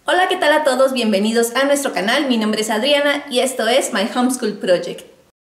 Hola, ¿qué tal a todos? Bienvenidos a nuestro canal. Mi nombre es Adriana y esto es My Homeschool Project.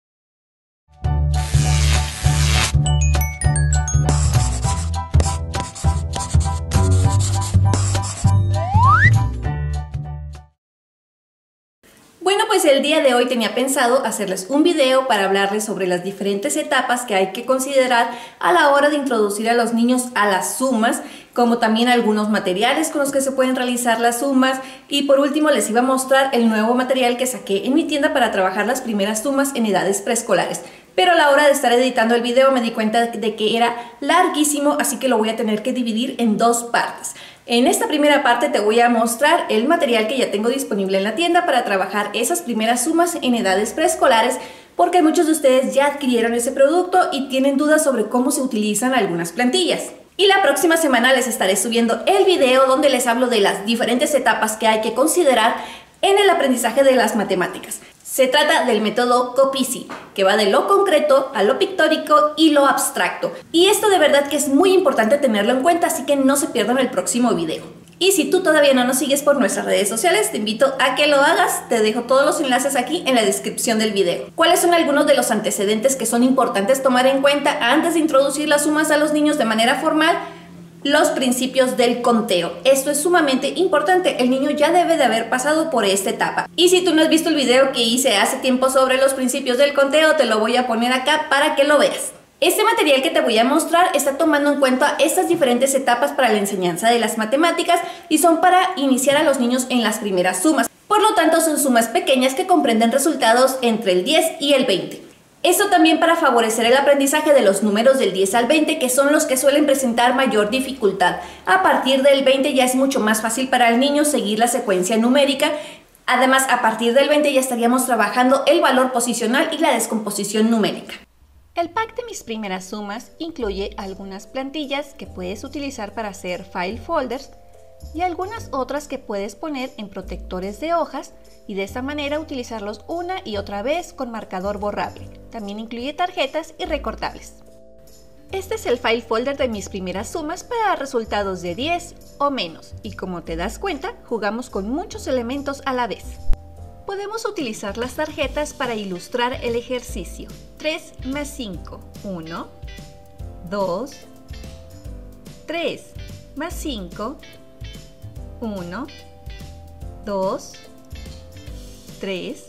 Bueno, pues el día de hoy tenía pensado hacerles un video para hablarles sobre las diferentes etapas que hay que considerar a la hora de introducir a los niños a las sumas, como también algunos materiales con los que se pueden realizar las sumas, y por último les iba a mostrar el nuevo material que saqué en mi tienda para trabajar las primeras sumas en edades preescolares. Pero a la hora de estar editando el video me di cuenta de que era larguísimo, así que lo voy a tener que dividir en dos partes. En esta primera parte te voy a mostrar el material que ya tengo disponible en la tienda para trabajar esas primeras sumas en edades preescolares, porque muchos de ustedes ya adquirieron ese producto y tienen dudas sobre cómo se utilizan algunas plantillas. Y la próxima semana les estaré subiendo el video donde les hablo de las diferentes etapas que hay que considerar en el aprendizaje de las matemáticas. Se trata del método Copici, que va de lo concreto a lo pictórico y lo abstracto. Y esto de verdad que es muy importante tenerlo en cuenta, así que no se pierdan el próximo video. Y si tú todavía no nos sigues por nuestras redes sociales, te invito a que lo hagas. Te dejo todos los enlaces aquí en la descripción del video. ¿Cuáles son algunos de los antecedentes que son importantes tomar en cuenta antes de introducir las sumas a los niños de manera formal? Los principios del conteo. Esto es sumamente importante. El niño ya debe de haber pasado por esta etapa. Y si tú no has visto el video que hice hace tiempo sobre los principios del conteo, te lo voy a poner acá para que lo veas. Este material que te voy a mostrar está tomando en cuenta estas diferentes etapas para la enseñanza de las matemáticas y son para iniciar a los niños en las primeras sumas. Por lo tanto, son sumas pequeñas que comprenden resultados entre el 10 y el 20. Esto también para favorecer el aprendizaje de los números del 10 al 20, que son los que suelen presentar mayor dificultad. A partir del 20 ya es mucho más fácil para el niño seguir la secuencia numérica. Además, a partir del 20 ya estaríamos trabajando el valor posicional y la descomposición numérica. El pack de mis primeras sumas incluye algunas plantillas que puedes utilizar para hacer file folders y algunas otras que puedes poner en protectores de hojas y de esta manera utilizarlos una y otra vez con marcador borrable. También incluye tarjetas y recortables. Este es el file folder de mis primeras sumas para resultados de 10 o menos y como te das cuenta, jugamos con muchos elementos a la vez. Podemos utilizar las tarjetas para ilustrar el ejercicio. 3 más 5, 1, 2, 3 más 5, 1, 2, 3,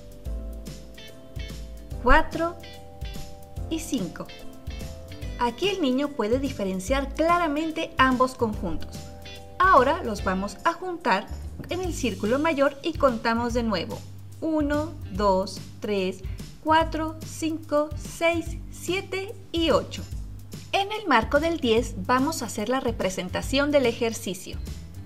4 y 5. Aquí el niño puede diferenciar claramente ambos conjuntos. Ahora los vamos a juntar en el círculo mayor y contamos de nuevo. 1, 2, 3, 4, 5, 6, 7 y 8. En el marco del 10 vamos a hacer la representación del ejercicio.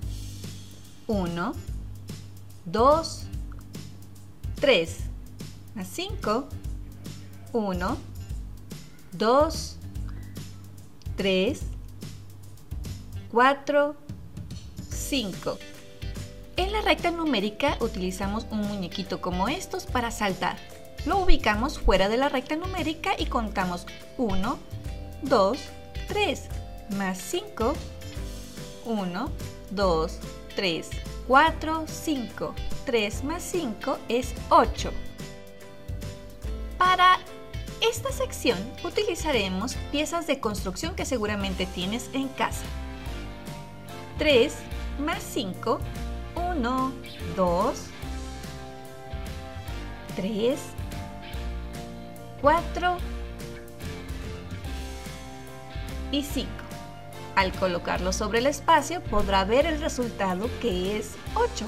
1, 2, 3 más 5, 1, 2, 3, 4, 5. En la recta numérica utilizamos un muñequito como estos para saltar. Lo ubicamos fuera de la recta numérica y contamos 1, 2, 3 más 5, 1, 2, 3, 4, 5. 3 más 5 es 8. Para esta sección utilizaremos piezas de construcción que seguramente tienes en casa. 3 más 5, 1, 2, 3, 4 y 5. Al colocarlo sobre el espacio podrá ver el resultado que es 8.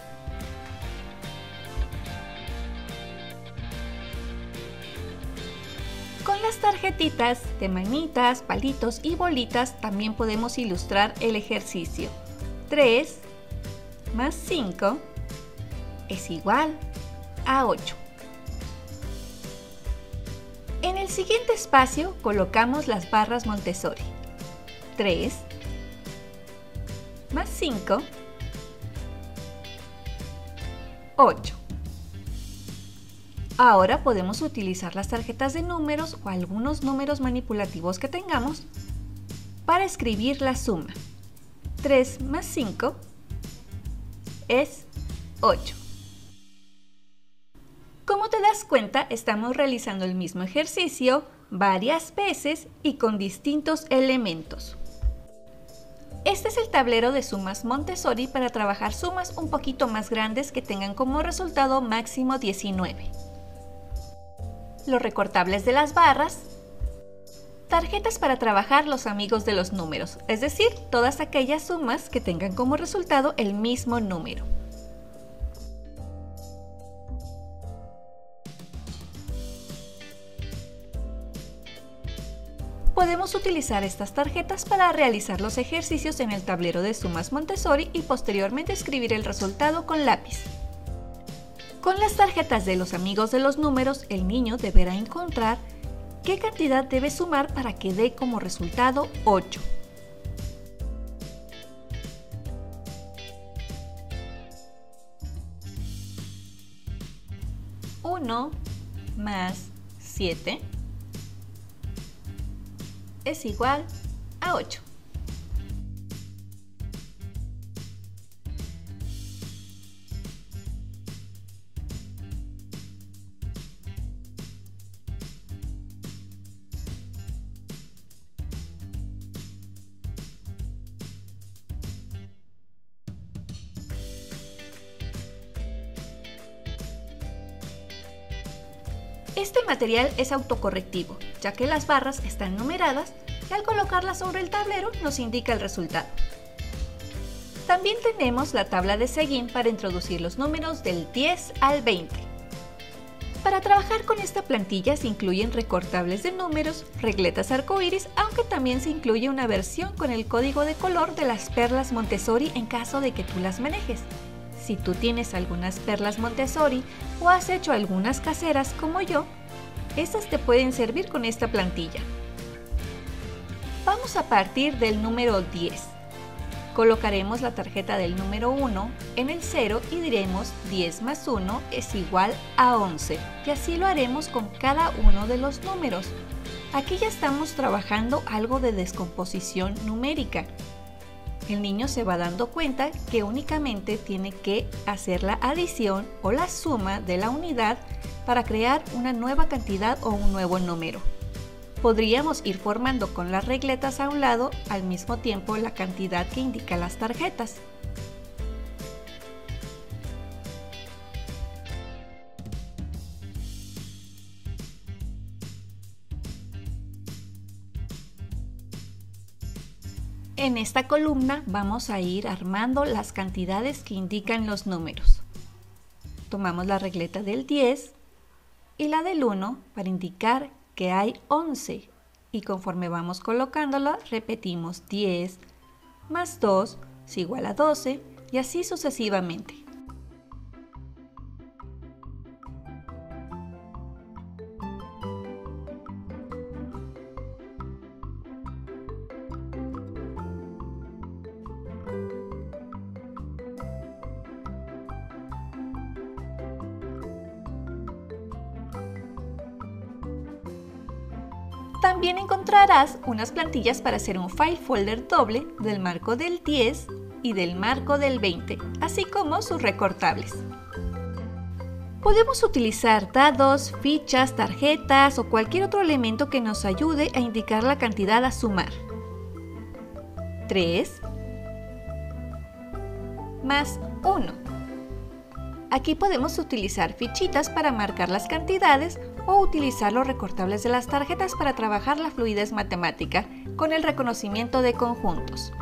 Con las tarjetitas de manitas, palitos y bolitas también podemos ilustrar el ejercicio. 3 más 5 es igual a 8. En el siguiente espacio colocamos las barras Montessori. 3 más 5, 8. Ahora podemos utilizar las tarjetas de números o algunos números manipulativos que tengamos para escribir la suma. 3 más 5 es 8. Como te das cuenta, estamos realizando el mismo ejercicio varias veces y con distintos elementos. Este es el tablero de sumas Montessori para trabajar sumas un poquito más grandes que tengan como resultado máximo 19. Los recortables de las barras, tarjetas para trabajar los amigos de los números, es decir, todas aquellas sumas que tengan como resultado el mismo número. Podemos utilizar estas tarjetas para realizar los ejercicios en el tablero de sumas Montessori y posteriormente escribir el resultado con lápiz. Con las tarjetas de los amigos de los números, el niño deberá encontrar qué cantidad debe sumar para que dé como resultado 8. Uno más 7 es igual a 8. Este material es autocorrectivo, ya que las barras están numeradas y al colocarlas sobre el tablero nos indica el resultado. También tenemos la tabla de Seguin para introducir los números del 10 al 20. Para trabajar con esta plantilla se incluyen recortables de números, regletas arcoíris, aunque también se incluye una versión con el código de color de las perlas Montessori en caso de que tú las manejes. Si tú tienes algunas perlas Montessori o has hecho algunas caseras como yo, estas te pueden servir con esta plantilla. Vamos a partir del número 10. Colocaremos la tarjeta del número 1 en el 0 y diremos 10 más 1 es igual a 11. Y así lo haremos con cada uno de los números. Aquí ya estamos trabajando algo de descomposición numérica. El niño se va dando cuenta que únicamente tiene que hacer la adición o la suma de la unidad para crear una nueva cantidad o un nuevo número. Podríamos ir formando con las regletas a un lado al mismo tiempo la cantidad que indica las tarjetas. En esta columna vamos a ir armando las cantidades que indican los números. Tomamos la regleta del 10 y la del 1 para indicar que hay 11 y conforme vamos colocándola repetimos 10 más 2 es igual a 12 y así sucesivamente. También encontrarás unas plantillas para hacer un file folder doble del marco del 10 y del marco del 20, así como sus recortables. Podemos utilizar dados, fichas, tarjetas o cualquier otro elemento que nos ayude a indicar la cantidad a sumar. 3 más 1. Aquí podemos utilizar fichitas para marcar las cantidades o utilizar los recortables de las tarjetas para trabajar la fluidez matemática con el reconocimiento de conjuntos.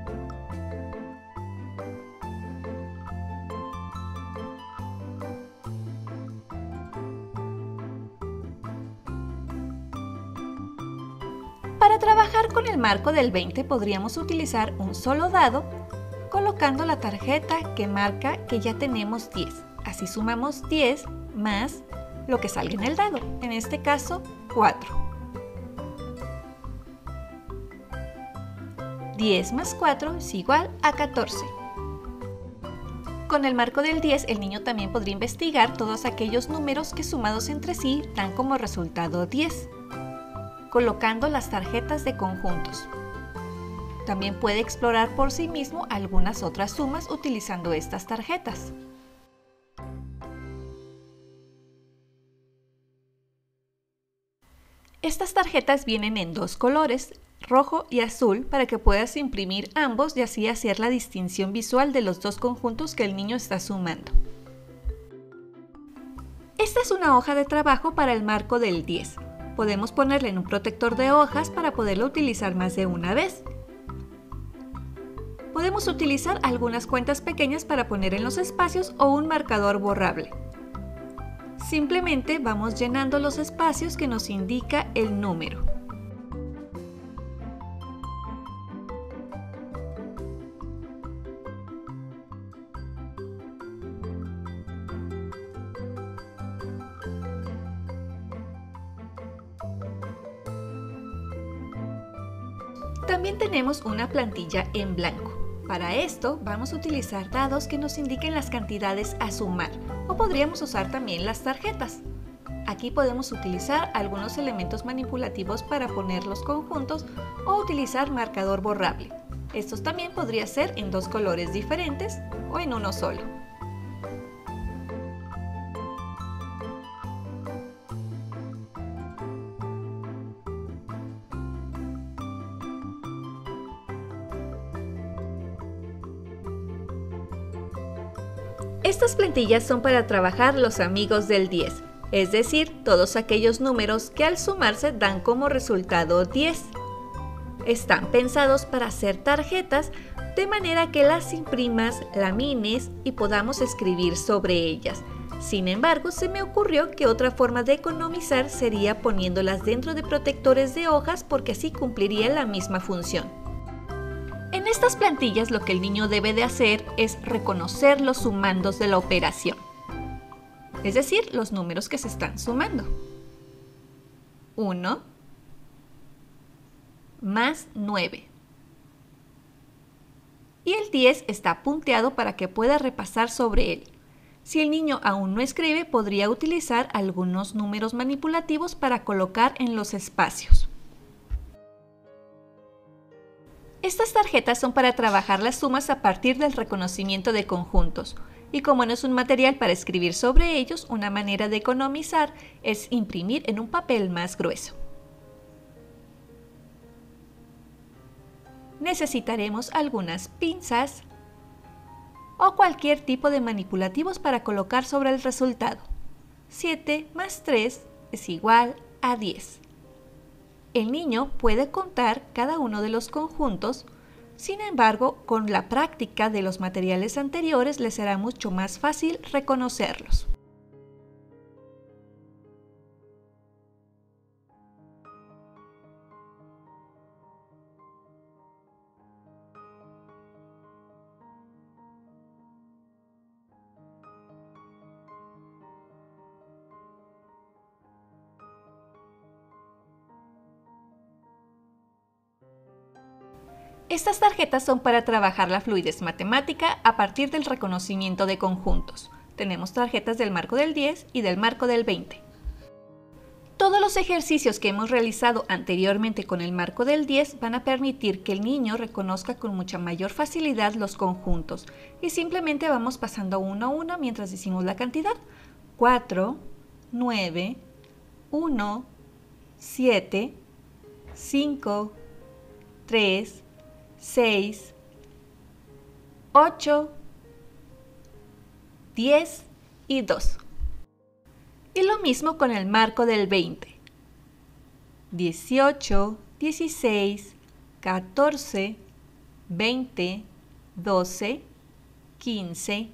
Para trabajar con el marco del 20 podríamos utilizar un solo dado colocando la tarjeta que marca que ya tenemos 10. Así sumamos 10 más lo que salga en el dado, en este caso 4. 10 más 4 es igual a 14. Con el marco del 10 el niño también podría investigar todos aquellos números que sumados entre sí dan como resultado 10, colocando las tarjetas de conjuntos. También puede explorar por sí mismo algunas otras sumas utilizando estas tarjetas. Estas tarjetas vienen en dos colores, rojo y azul, para que puedas imprimir ambos y así hacer la distinción visual de los dos conjuntos que el niño está sumando. Esta es una hoja de trabajo para el marco del 10. Podemos ponerla en un protector de hojas para poderlo utilizar más de una vez. Podemos utilizar algunas cuentas pequeñas para poner en los espacios o un marcador borrable. Simplemente vamos llenando los espacios que nos indica el número. También tenemos una plantilla en blanco. Para esto vamos a utilizar dados que nos indiquen las cantidades a sumar, o podríamos usar también las tarjetas. Aquí podemos utilizar algunos elementos manipulativos para poner los conjuntos o utilizar marcador borrable. Estos también podría ser en dos colores diferentes o en uno solo. Estas plantillas son para trabajar los amigos del 10, es decir, todos aquellos números que al sumarse dan como resultado 10. Están pensados para hacer tarjetas de manera que las imprimas, lamines y podamos escribir sobre ellas. Sin embargo, se me ocurrió que otra forma de economizar sería poniéndolas dentro de protectores de hojas porque así cumpliría la misma función. En estas plantillas lo que el niño debe de hacer es reconocer los sumandos de la operación, es decir, los números que se están sumando. 1 más 9. Y el 10 está punteado para que pueda repasar sobre él. Si el niño aún no escribe, podría utilizar algunos números manipulativos para colocar en los espacios. Estas tarjetas son para trabajar las sumas a partir del reconocimiento de conjuntos, y como no es un material para escribir sobre ellos, una manera de economizar es imprimir en un papel más grueso. Necesitaremos algunas pinzas o cualquier tipo de manipulativos para colocar sobre el resultado. 7 más 3 es igual a 10. El niño puede contar cada uno de los conjuntos, sin embargo, con la práctica de los materiales anteriores le será mucho más fácil reconocerlos. Estas tarjetas son para trabajar la fluidez matemática a partir del reconocimiento de conjuntos. Tenemos tarjetas del marco del 10 y del marco del 20. Todos los ejercicios que hemos realizado anteriormente con el marco del 10 van a permitir que el niño reconozca con mucha mayor facilidad los conjuntos y simplemente vamos pasando uno a uno mientras decimos la cantidad. 4, 9, 1, 7, 5, 3, 6, 8, 10 y 2. Y lo mismo con el marco del 20. 18, 16, 14, 20, 12, 15,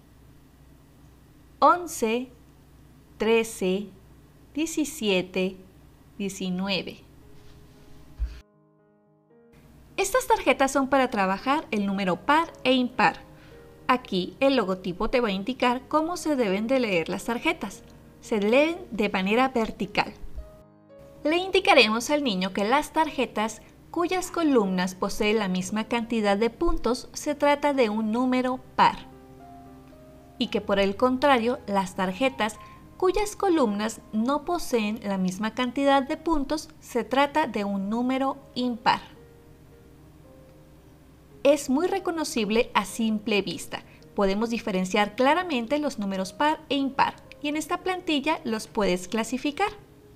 11, 13, 17, 19. Estas tarjetas son para trabajar el número par e impar. Aquí el logotipo te va a indicar cómo se deben de leer las tarjetas. Se leen de manera vertical. Le indicaremos al niño que las tarjetas cuyas columnas poseen la misma cantidad de puntos se trata de un número par. Y que por el contrario, las tarjetas cuyas columnas no poseen la misma cantidad de puntos se trata de un número impar. es muy reconocible a simple vista. Podemos diferenciar claramente los números par e impar y en esta plantilla los puedes clasificar.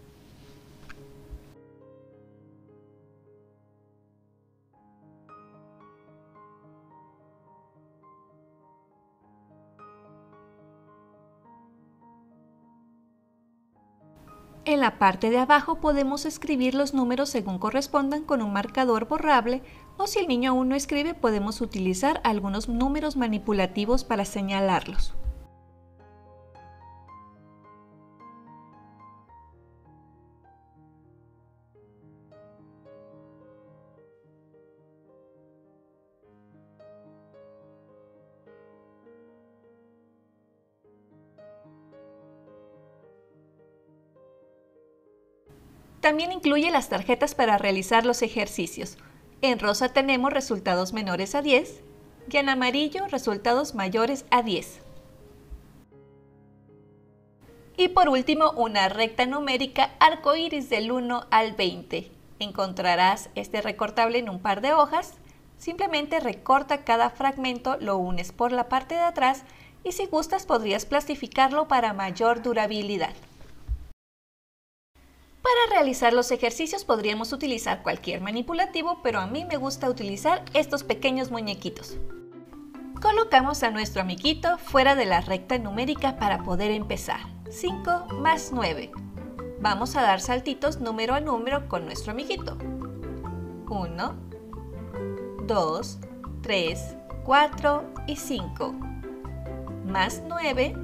En la parte de abajo podemos escribir los números según correspondan con un marcador borrable, o si el niño aún no escribe podemos utilizar algunos números manipulativos para señalarlos. También incluye las tarjetas para realizar los ejercicios. En rosa tenemos resultados menores a 10 y en amarillo resultados mayores a 10. Y por último, una recta numérica arcoíris del 1 al 20. Encontrarás este recortable en un par de hojas. Simplemente recorta cada fragmento, lo unes por la parte de atrás y si gustas podrías plastificarlo para mayor durabilidad. Para realizar los ejercicios podríamos utilizar cualquier manipulativo, pero a mí me gusta utilizar estos pequeños muñequitos. Colocamos a nuestro amiguito fuera de la recta numérica para poder empezar. 5 más 9. Vamos a dar saltitos número a número con nuestro amiguito. 1, 2, 3, 4 y 5. Más 9.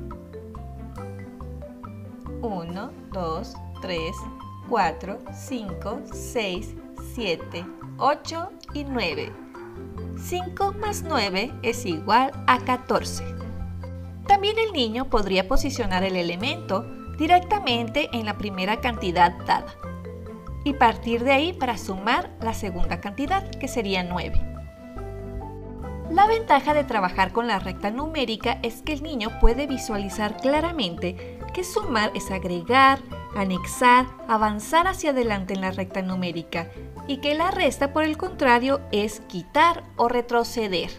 1, 2, 3, 4, 5, 6, 7, 8 y 9. 5 más 9 es igual a 14. También el niño podría posicionar el elemento directamente en la primera cantidad dada y partir de ahí para sumar la segunda cantidad, que sería 9. La ventaja de trabajar con la recta numérica es que el niño puede visualizar claramente que sumar es agregar, anexar, avanzar hacia adelante en la recta numérica y que la resta, por el contrario, es quitar o retroceder.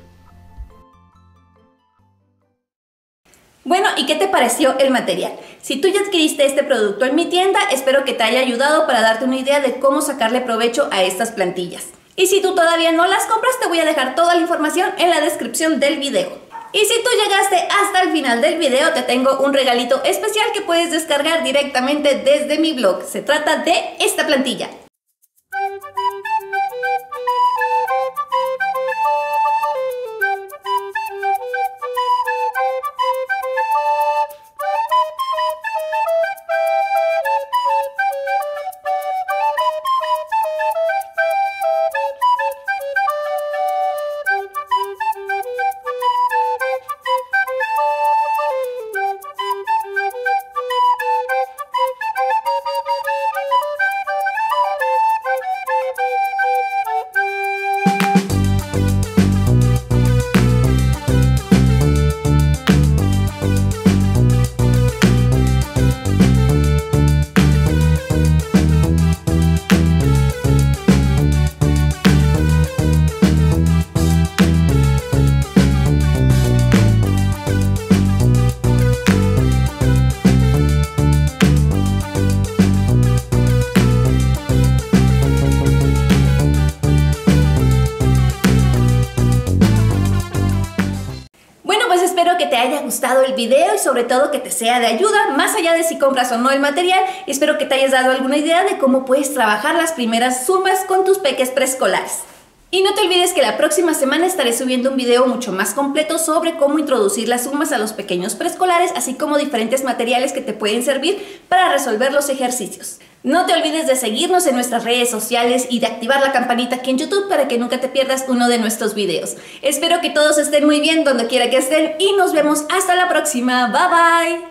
Bueno, ¿y qué te pareció el material? Si tú ya adquiriste este producto en mi tienda, espero que te haya ayudado para darte una idea de cómo sacarle provecho a estas plantillas. Y si tú todavía no las compras, te voy a dejar toda la información en la descripción del video. Y si tú llegaste hasta el final del video, te tengo un regalito especial que puedes descargar directamente desde mi blog. Se trata de esta plantilla. Espero que te haya gustado el video y sobre todo que te sea de ayuda, más allá de si compras o no el material. Espero que te hayas dado alguna idea de cómo puedes trabajar las primeras sumas con tus peques preescolares. Y no te olvides que la próxima semana estaré subiendo un video mucho más completo sobre cómo introducir las sumas a los pequeños preescolares, así como diferentes materiales que te pueden servir para resolver los ejercicios. No te olvides de seguirnos en nuestras redes sociales y de activar la campanita aquí en YouTube para que nunca te pierdas uno de nuestros videos. Espero que todos estén muy bien donde quiera que estén y nos vemos hasta la próxima. Bye bye.